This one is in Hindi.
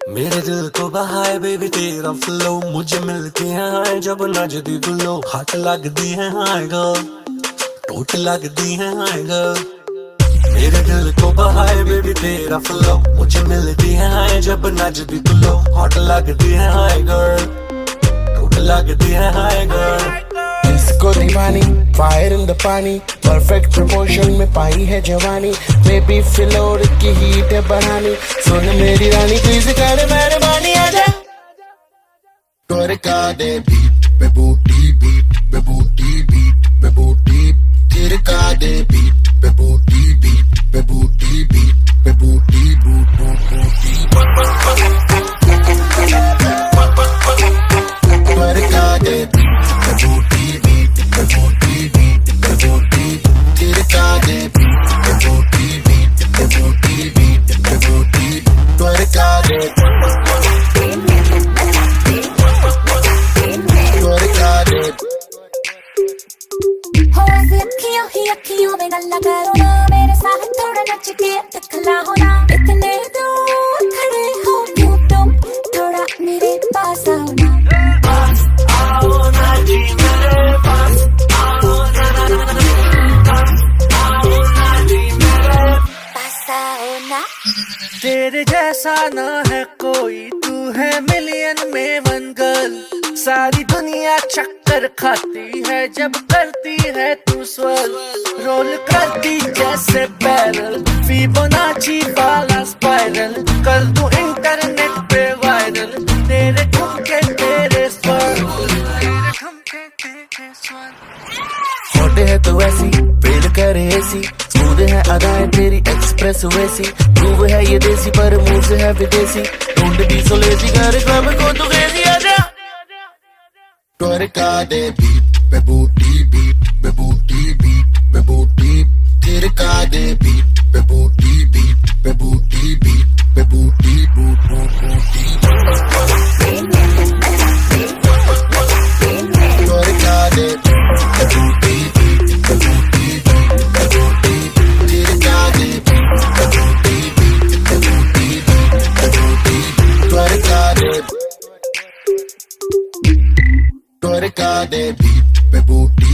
मेरे दिल को बहाए बेबी तेरा फ्लो, मुझे मिलती है हाय जब नजदी दुलो। हाथ लगदी है हाय गर्ल, टोट लगदी है हाय गर्ल। मेरे दिल को बहाए बेबी तेरा फ्लो, मुझे मिलती है हाय जब नजदी दुलो। हाथ लगदी है हाय गर्ल, टोट लगदी है हाय गर्ल। इसको दीवानी fire in the paani, perfect proportion में पाई है जवानी। बेबी फ्लोर की हीट है बढ़ानी, सुन मेरी रानी प्लीज कर मेहरबानी आजा। ट्वर्का दे बीट पे बूटी, बीट पे बूटी, बीट पे बूटी। थिरका दे बीट पे बूटी, बीट पे बूटी, बीट पे बूटी, बूट बूट बूटी। ट्वर्का दे बीट पे बूटी, बीट पे बूटी, बीट पे बूटी। थिरका दे बीट पे बूटी, बीट पे बूटी, बीट पे बूटी। ट्वर्का दे, ट्वर्का दे। हो अखियों ही अखियों में गल्ला करो ना, मेरे साथ थोड़ा नच के दिखला हो ना। इतने दूर खड़े हो क्यों तुम, थोड़ा मेरे पास आओ ना। आओ ना जी मेरे पास, आओ ना जी मेरे पास आओ ना। तेरे जैसा ना है कोई, तू है मिलियन में वन गर्ल। सारी दुनिया चक्कर खाती है जब करती है तू स्वर्ल। रोल करती जैसे बैरल, फिबोनाची वाला स्पाइरल। कर दूं इंटरनेट पे वायरल, तेरे ठुमके तेरे स्वर, तेरे ठुमके तेरे स्वर। हॉट है तो वैसी फेल करे ऐसी, स्मूथ है अदाएं तेरी एक्सप्रेस वैसी। प्रूव है ये देसी पर मुंह से है विदेशी, ढूंढ दी सो लेसी कर क्लब को तू कैसी आजा। ट्वर्का दे बीट पे बूटी, बीट पे बूटी, बीट पे बूटी। थिरका दे बीट पे बूटी, बीट पे बूटी, बीट पे बूटी, बूट बूट बूटी। ट्वर्का दे पे बूटी, बीट पे बूटी, बीट पे बूटी। थिरका दे बीट पे बूटी, बीट पे बूटी, बीट पे बूटी। ट्वर्का दे, ट्वर्का दे बीट पे बूटी।